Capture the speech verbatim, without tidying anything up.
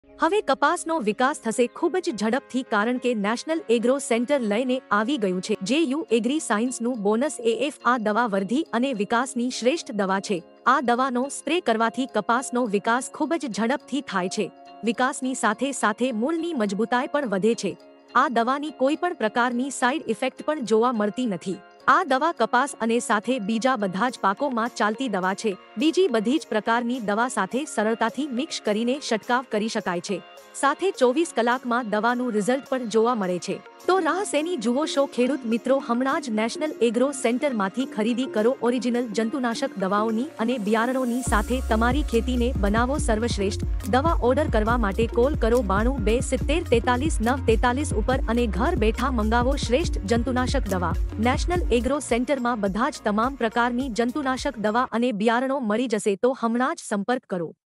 હવે કપાસનો વિકાસ થશે ખૂબ જ ઝડપથી કારણ કે નેશનલ એગ્રો સેન્ટર લઈને આવી ગયું છે જે યુ એગ્રી સાયન્સનું બોનસ એએફ આ દવા વૃદ્ધિ અને વિકાસની શ્રેષ્ઠ દવા છે। આ દવાનો સ્પ્રે કરવાથી કપાસનો વિકાસ ખૂબ જ ઝડપથી થાય છે। વિકાસની સાથે સાથે મૂળની મજબૂતાઈ પણ વધે છે। આ દવાની કોઈ પણ પ્રકારની સાઇડ ઇફેક્ટ પણ જોવા મળતી નથી। આ દવા કપાસ અને સાથે બીજા બધા જ પાકોમાં ચાલતી દવા છે। બીજી બધી જ પ્રકારની દવા સાથે સરળતાથી મિક્સ કરીને છંટકાવ કરી શકાય છે। સાથે ચોવીસ કલાકમાં દવાનું રિઝલ્ટ પણ જોવા મળે છે। તો રાહ શેની જુઓ છો ખેડૂત મિત્રો, હમણાં જ નેશનલ એગ્રો સેન્ટરમાંથી ખરીદી કરો ઓરિજિનલ જંતુનાશક દવાઓની અને બિયારણોની સાથે તમારી ખેતીને બનાવો સર્વશ્રેષ્ઠ। દવા ઓર્ડર કરવા માટે કોલ કરો બાણું બે સિત્તેર તેતાલીસ નવ તેતાલીસ ઉપર અને ઘર બેઠા મંગાવો શ્રેષ્ઠ જંતુનાશક દવા। નેશનલ એગ્રો સેન્ટરમાં બધા જ તમામ પ્રકારની જંતુનાશક દવા અને બિયારણો મળી જશે, તો હમણાં જ સંપર્ક કરો।